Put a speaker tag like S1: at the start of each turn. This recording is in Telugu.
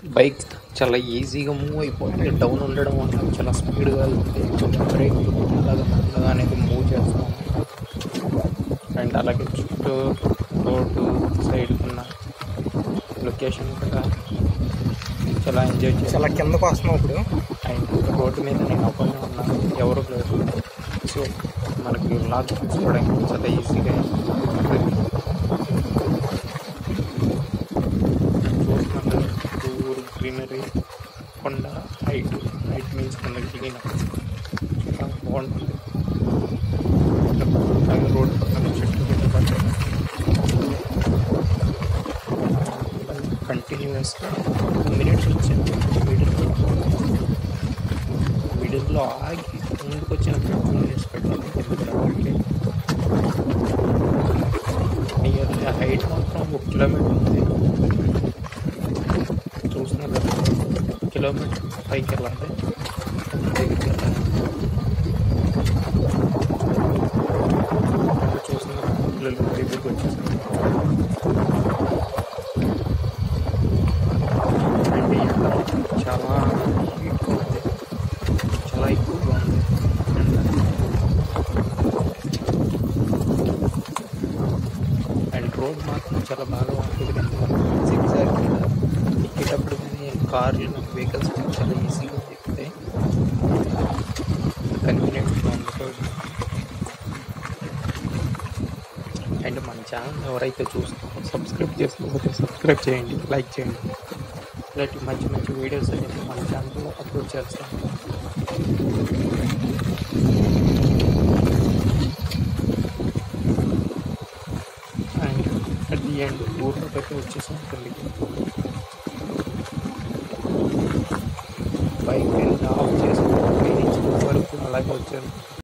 S1: బైక్ చాలా ఈజీగా మూవ్ అయిపోతుంది. డౌన్ ఉండడం వల్ల చాలా స్పీడ్గా వెళ్తుంది. బ్రేక్ అలాగే మెల్లగా అనేది మూవ్ చేస్తాం. అండ్ అలాగే చుట్టూ రోడ్డు సైడ్ ఉన్న లొకేషన్ కూడా చాలా ఎంజాయ్ చేసి
S2: చాలా కిందకు వస్తున్నాం ఇప్పుడు.
S1: అండ్ రోడ్డు మీద నేను ఒక్కనే ఉన్నాను, ఎవరు లేరు. సో మనకి లాగ్ తీసుకోవడానికి చాలా ఈజీగా ఉంటుంది. చూస్తున్నారు గ్రీనరీ, కొండ, హైట్ మీన్స్ కొండకి దిగిన చాలా బాగుంటుంది. అలాగే రోడ్డు పక్కన చెట్లు కూడా పడ్డాయి. కంటిన్యూస్గా 2 మినిట్స్ వచ్చాను. మిడిల్లో ఆగి ముందుకు వచ్చినప్పుడు ఫోన్ చేసి పెట్టాను. నియర్లీ హైట్ మాత్రం 1 కిలోమీటర్ ఉంది. చూస్తున్నారు కదా, కిలోమీటర్ పైకి వెళ్ళాలి. చూస్తున్నారు పిల్లలు దగ్గరికి వచ్చేసారు. అండ్ ఎండ చాలా హీట్గా ఉంది, చాలా ఎక్కువగా ఉంది ఎండ. అండ్ రోడ్ మాత్రం చాలా బాగా ఉంటుంది. సిగ్జాగ్ మీద ఎక్కేటప్పుడు కానీ కార్లు వెహికల్స్ చాలా ఈజీగా ఎక్కుతాయి. కన్వీనియంట్గా ఉంది రోడ్. అండ్ మన ఛానల్ ఎవరైతే చూస్తారో సబ్స్క్రైబ్ చేసుకోకపోతే సబ్స్క్రైబ్ చేయండి, లైక్ చేయండి. ఇలాంటి మంచి మంచి వీడియోస్ అనేది మన ఛానల్లో అప్లోడ్ చేస్తాం. అండ్ అట్ ది ఎండ్ ఊర్లోకి వచ్చేసాం. కిందకి బైక్ ఆఫ్ చేసి వరకు అలాగే వచ్చాను.